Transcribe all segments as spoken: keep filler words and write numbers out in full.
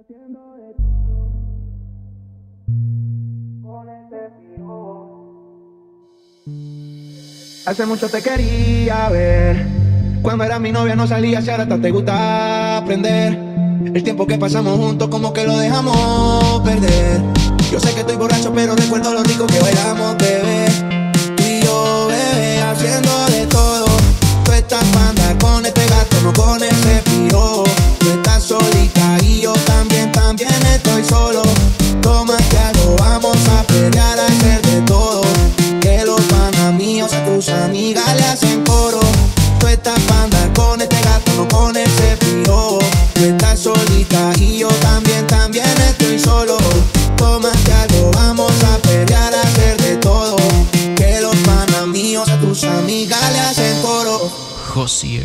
haciendo de todo con este fijo. Hace mucho te quería ver. Cuando era mi novia no salía, si ahora hasta te gusta aprender. El tiempo que pasamos juntos como que lo dejamos perder. Yo sé que estoy borracho pero recuerdo lo rico que bailamos, bebé. Tú y yo, bebé, haciendo de todo. Tú estás pa' andar con este gato, no con ese piro. Tú estás solita y yo también, también estoy solo. Toma que algo, vamos a pelear, a hacer de todo. Que los panas míos a tus amigas le hacen coro. Tú estás pa' andar con este gato, no con ese piro. Tú estás solita y yo también, también estoy solo. Toma que algo, vamos a pelear, a hacer de todo. Que los panas míos a tus amigas le hacen coro. Josier.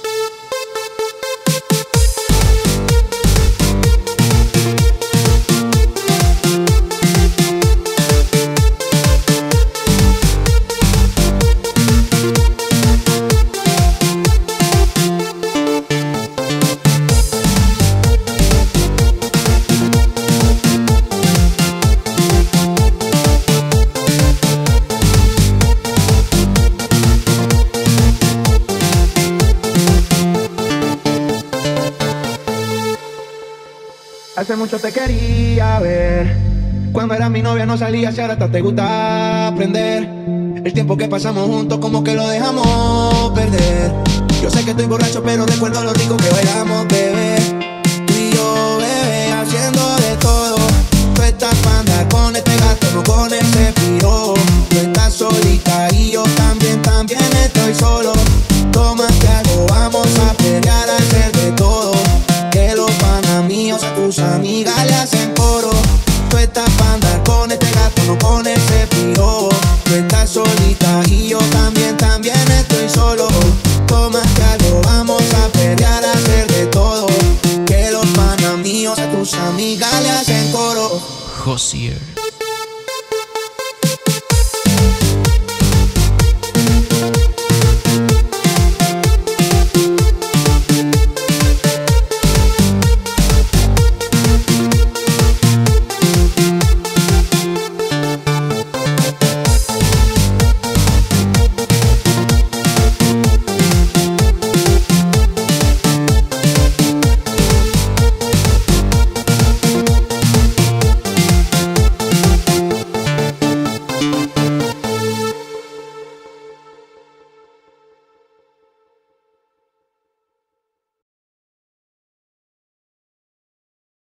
Hace mucho te quería ver. Cuando era mi novia no salía, si ahora hasta te gusta aprender. El tiempo que pasamos juntos como que lo dejamos perder. Yo sé que estoy borracho pero recuerdo lo rico que bailamos, bebé. Tú y yo, bebé, haciendo de todo. Tú estás pa' andar con este gato, no con ese piro. Tú estás solita y yo también, también estoy solo. Toma que algo, vamos a pelear, a hacer de todo. Que los panas míos a tus amigas le hacen coro. Tú estás pa' andar con este gato, no con ese piro. Tú estás solita y yo también, también estoy solo. Toma que algo, vamos a pelear, a hacer de todo. Que los panas míos a tus amigas le hacen coro. Josier.